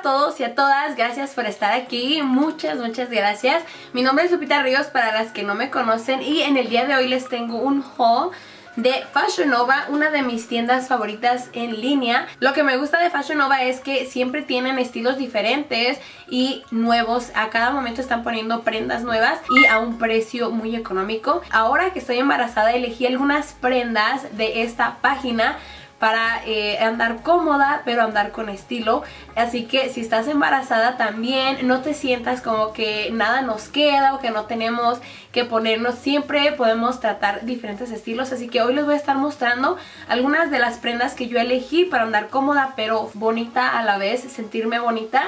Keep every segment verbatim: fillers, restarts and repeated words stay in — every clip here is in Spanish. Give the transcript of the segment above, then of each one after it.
todos y a todas, gracias por estar aquí, muchas muchas gracias. Mi nombre es Lupita Ríos para las que no me conocen y en el día de hoy les tengo un haul de Fashion Nova, una de mis tiendas favoritas en línea. Lo que me gusta de Fashion Nova es que siempre tienen estilos diferentes y nuevos. A cada momento están poniendo prendas nuevas y a un precio muy económico. Ahora que estoy embarazada elegí algunas prendas de esta página para eh, andar cómoda pero andar con estilo, así que si estás embarazada también no te sientas como que nada nos queda o que no tenemos que ponernos, siempre podemos tratar diferentes estilos, así que hoy les voy a estar mostrando algunas de las prendas que yo elegí para andar cómoda pero bonita a la vez, sentirme bonita.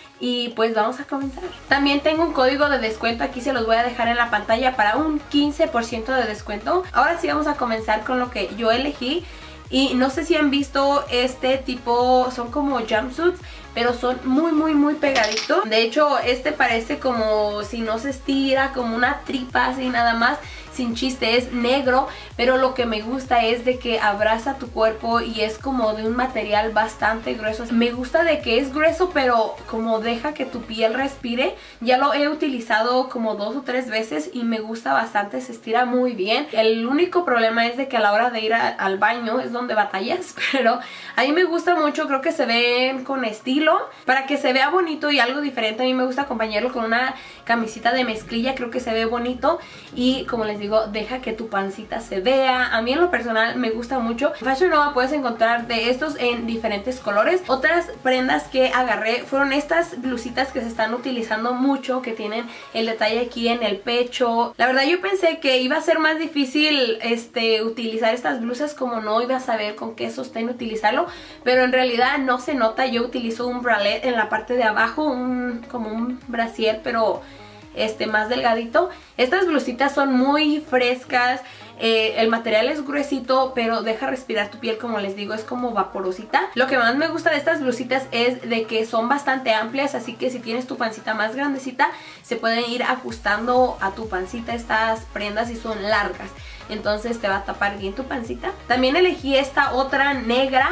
Y pues vamos a comenzar. También tengo un código de descuento, aquí se los voy a dejar en la pantalla para un quince por ciento de descuento. Ahora sí vamos a comenzar con lo que yo elegí. Y no sé si han visto este tipo, son como jumpsuits, pero son muy muy muy pegaditos. De hecho este parece como si no se estira, como una tripa así nada más, sin chiste, es negro, pero lo que me gusta es de que abraza tu cuerpo y es como de un material bastante grueso. Me gusta de que es grueso pero como deja que tu piel respire. Ya lo he utilizado como dos o tres veces y me gusta bastante, se estira muy bien. El único problema es de que a la hora de ir a, al baño es donde batallas, pero a mí me gusta mucho, creo que se ven con estilo. Para que se vea bonito y algo diferente, a mí me gusta acompañarlo con una camisita de mezclilla, creo que se ve bonito y como les digo, deja que tu pancita se vea. A mí en lo personal me gusta mucho. En Fashion Nova puedes encontrar de estos en diferentes colores. Otras prendas que agarré fueron estas blusitas que se están utilizando mucho, que tienen el detalle aquí en el pecho. La verdad yo pensé que iba a ser más difícil este, utilizar estas blusas, como no iba a saber con qué sostén utilizarlo, pero en realidad no se nota. Yo utilizo un bralette en la parte de abajo, un, como un brasier pero este más delgadito. Estas blusitas son muy frescas, eh, el material es gruesito pero deja respirar tu piel, como les digo, es como vaporosita. Lo que más me gusta de estas blusitas es de que son bastante amplias, así que si tienes tu pancita más grandecita se pueden ir ajustando a tu pancita estas prendas y son largas, entonces te va a tapar bien tu pancita. También elegí esta otra negra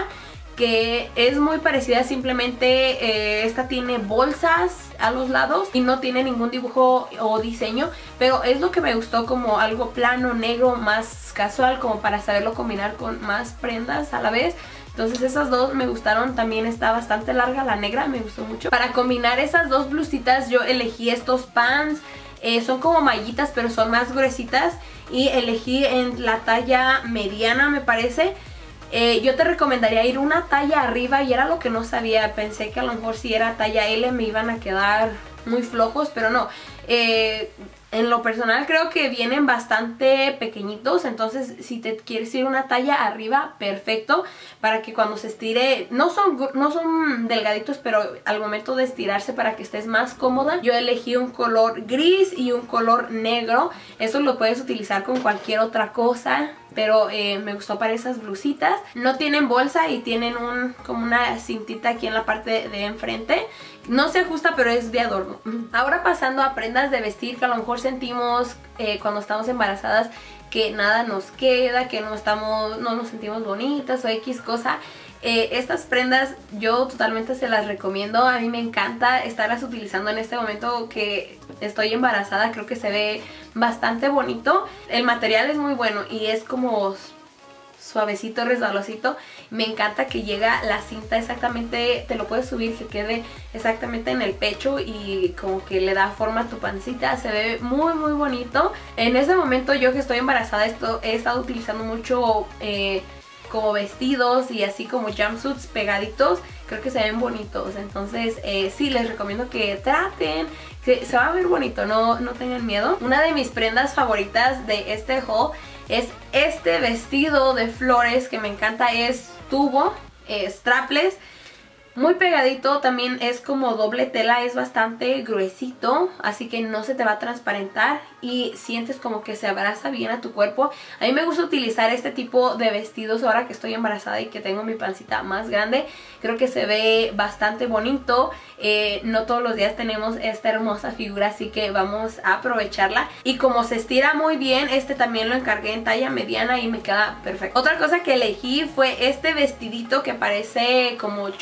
que es muy parecida, simplemente eh, esta tiene bolsas a los lados y no tiene ningún dibujo o diseño, pero es lo que me gustó, como algo plano, negro, más casual, como para saberlo combinar con más prendas a la vez. Entonces esas dos me gustaron. También está bastante larga la negra, me gustó mucho. Para combinar esas dos blusitas yo elegí estos pants. Eh, son como mallitas pero son más gruesitas y elegí en la talla mediana, me parece. Eh, yo te recomendaría ir una talla arriba y era lo que no sabía. Pensé que a lo mejor si era talla L me iban a quedar muy flojos, pero no. Eh, en lo personal creo que vienen bastante pequeñitos, entonces si te quieres ir una talla arriba, perfecto, para que cuando se estire, no son, no son delgaditos, pero al momento de estirarse para que estés más cómoda. Yo elegí un color gris y un color negro, eso lo puedes utilizar con cualquier otra cosa, pero eh, me gustó para esas blusitas. No tienen bolsa y tienen un como una cintita aquí en la parte de enfrente. No se ajusta pero es de adorno. Ahora pasando a prendas de vestir que a lo mejor sentimos eh, cuando estamos embarazadas que nada nos queda, que no, estamos, no nos sentimos bonitas o X cosa. Eh, estas prendas yo totalmente se las recomiendo. A mí me encanta estarlas utilizando en este momento que estoy embarazada. Creo que se ve bastante bonito. El material es muy bueno y es como suavecito, resbalosito. Me encanta que llega la cinta exactamente, te lo puedes subir que quede exactamente en el pecho y como que le da forma a tu pancita. Se ve muy muy bonito. En este momento yo que estoy embarazada esto, he estado utilizando mucho eh, como vestidos y así como jumpsuits pegaditos. Creo que se ven bonitos, entonces eh, sí, les recomiendo que traten, que se va a ver bonito, no, no tengan miedo. Una de mis prendas favoritas de este haul es este vestido de flores que me encanta, es tubo, eh, strapless, muy pegadito, también es como doble tela, es bastante gruesito, así que no se te va a transparentar y sientes como que se abraza bien a tu cuerpo. A mí me gusta utilizar este tipo de vestidos ahora que estoy embarazada y que tengo mi pancita más grande. Creo que se ve bastante bonito. Eh, no todos los días tenemos esta hermosa figura, así que vamos a aprovecharla. Y como se estira muy bien, este también lo encargué en talla mediana y me queda perfecto. Otra cosa que elegí fue este vestidito que parece como chamarrita.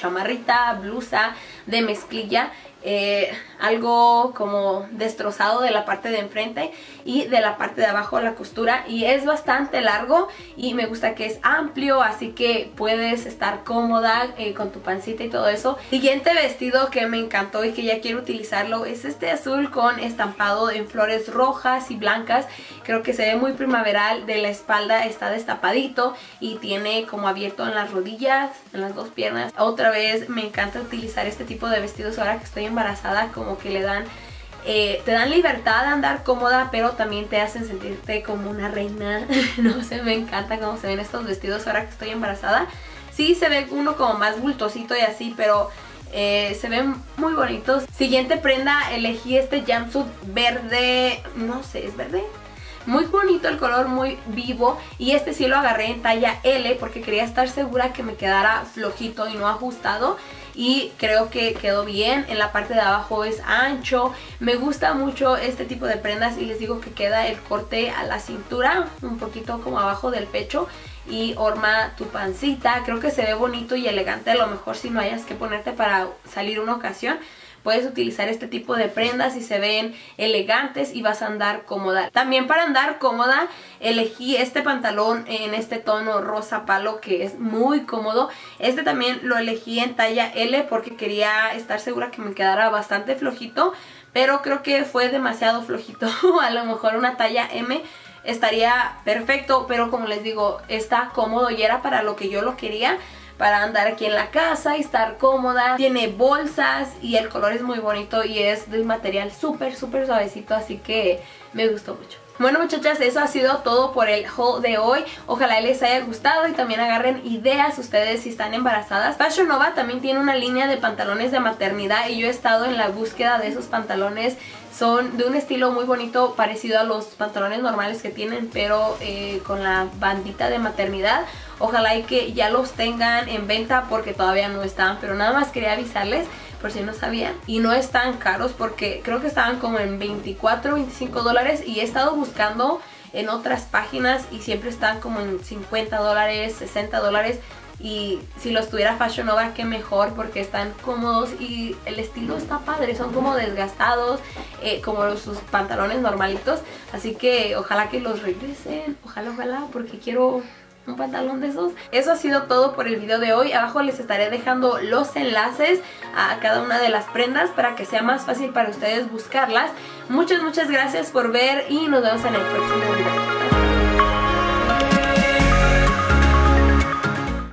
cinta, blusa de mezclilla. Eh, algo como destrozado de la parte de enfrente y de la parte de abajo la costura, y es bastante largo y me gusta que es amplio, así que puedes estar cómoda eh, con tu pancita y todo eso. Siguiente vestido que me encantó y que ya quiero utilizarlo es este azul con estampado en flores rojas y blancas. Creo que se ve muy primaveral. De la espalda está destapadito y tiene como abierto en las rodillas, en las dos piernas. Otra vez me encanta utilizar este tipo de vestidos ahora que estoy embarazada, como que le dan eh, te dan libertad de andar cómoda, pero también te hacen sentirte como una reina. No sé, me encanta cómo se ven estos vestidos ahora que estoy embarazada. Sí se ve uno como más bultosito y así, pero eh, se ven muy bonitos. Siguiente prenda, elegí este jumpsuit verde, no sé, ¿es verde? Muy bonito el color, muy vivo, y este sí lo agarré en talla L porque quería estar segura que me quedara flojito y no ajustado, y creo que quedó bien. En la parte de abajo es ancho. Me gusta mucho este tipo de prendas y les digo que queda el corte a la cintura, un poquito como abajo del pecho, y horma tu pancita. Creo que se ve bonito y elegante. A lo mejor si no hayas que ponerte para salir una ocasión, puedes utilizar este tipo de prendas y se ven elegantes y vas a andar cómoda. También para andar cómoda elegí este pantalón en este tono rosa palo que es muy cómodo. Este también lo elegí en talla L porque quería estar segura que me quedara bastante flojito, pero creo que fue demasiado flojito. A lo mejor una talla M estaría perfecto, pero como les digo, está cómodo y era para lo que yo lo quería, para andar aquí en la casa y estar cómoda. Tiene bolsas y el color es muy bonito y es de un material súper súper suavecito, así que me gustó mucho. Bueno, muchachas, eso ha sido todo por el haul de hoy. Ojalá les haya gustado y también agarren ideas ustedes si están embarazadas. Fashion Nova también tiene una línea de pantalones de maternidad y yo he estado en la búsqueda de esos pantalones. Son de un estilo muy bonito, parecido a los pantalones normales que tienen, pero eh, con la bandita de maternidad. Ojalá y que ya los tengan en venta porque todavía no están, pero nada más quería avisarles por si no sabían. Y no están caros porque creo que estaban como en veinticuatro, veinticinco dólares, y he estado buscando en otras páginas y siempre están como en cincuenta dólares, sesenta dólares. Y si los tuviera Fashion Nova, qué mejor, porque están cómodos y el estilo está padre. Son como desgastados, eh, como los, sus pantalones normalitos. Así que ojalá que los regresen, ojalá, ojalá, porque quiero un pantalón de esos. Eso ha sido todo por el video de hoy. Abajo les estaré dejando los enlaces a cada una de las prendas para que sea más fácil para ustedes buscarlas. Muchas, muchas gracias por ver y nos vemos en el próximo video.